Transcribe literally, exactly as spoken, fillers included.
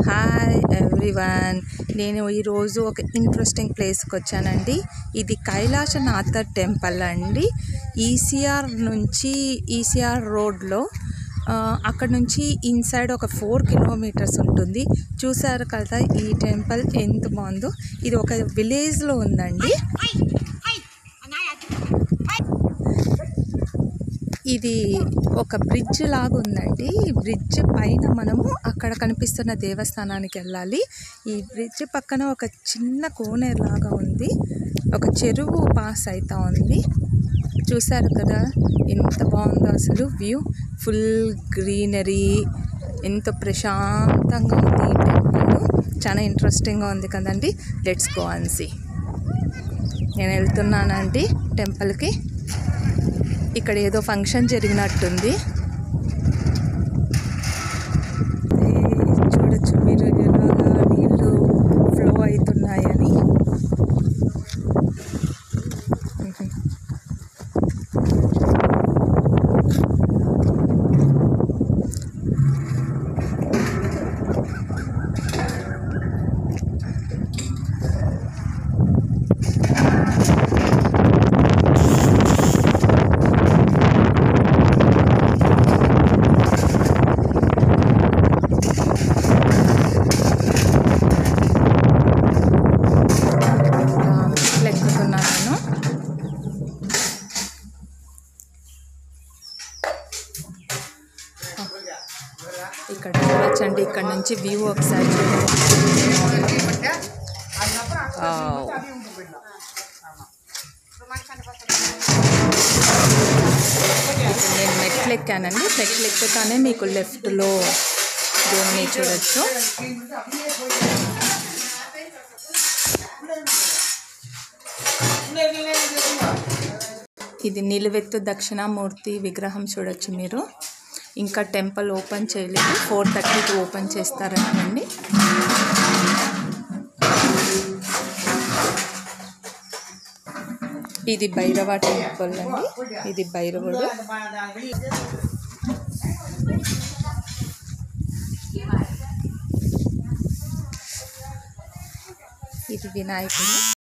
Hi everyone, నేను ఈరోజు ఒక ఇంట్రెస్టింగ్ ప్లేస్కి వచ్చానండి. ఇది కైలాసనాథ టెంపుల్ అండి. ఈసీఆర్ నుంచి ఈసీఆర్ రోడ్లో అక్కడ నుంచి ఇన్సైడ్ ఒక ఫోర్ కిలోమీటర్స్ ఉంటుంది. చూసారు కదా ఈ టెంపుల్ ఎంత బాగుందో. ఇది ఒక విలేజ్లో ఉందండి. ఇది ఒక బ్రిడ్జ్ లాగా ఉందండి. ఈ బ్రిడ్జ్ పైన మనము అక్కడ కనిపిస్తున్న దేవస్థానానికి వెళ్ళాలి. ఈ బ్రిడ్జ్ పక్కన ఒక చిన్న కోనేరు లాగా ఉంది. ఒక చెరువు పాస్ అవుతా ఉంది. చూసారు కదా ఎంత బాగుందో అసలు వ్యూ. ఫుల్ గ్రీనరీ, ఎంతో ప్రశాంతంగా ఉంది ఈ టెంపుల్. చాలా ఇంట్రెస్టింగ్గా ఉంది కదండి. Let's go and see. నేను వెళ్తున్నానండి టెంపుల్కి. ఇక్కడ ఏదో ఫంక్షన్ జరిగినట్టుంది. చూడొచ్చు మీరు ఎలాగా నీళ్ళు ఫ్లో అవుతున్నాయని. ఇక్కడ చూడొచ్చండి, ఇక్కడ నుంచి వ్యూ ఒకసారి నేను మెట్లు ఎక్కానండి. మెట్లు ఎక్కుతానే మీకు లెఫ్ట్లో దేవుని చూడొచ్చు. ఇది నిలువెత్తు దక్షిణామూర్తి విగ్రహం చూడొచ్చు మీరు. ఇంకా టెంపుల్ ఓపెన్ చేయలేదు. ఫోర్ థర్టీకి ఓపెన్ చేస్తారండి. ఇది భైరవ టెంపుల్ అండి. ఇది భైరవుడు. ఇది వినాయకుడు.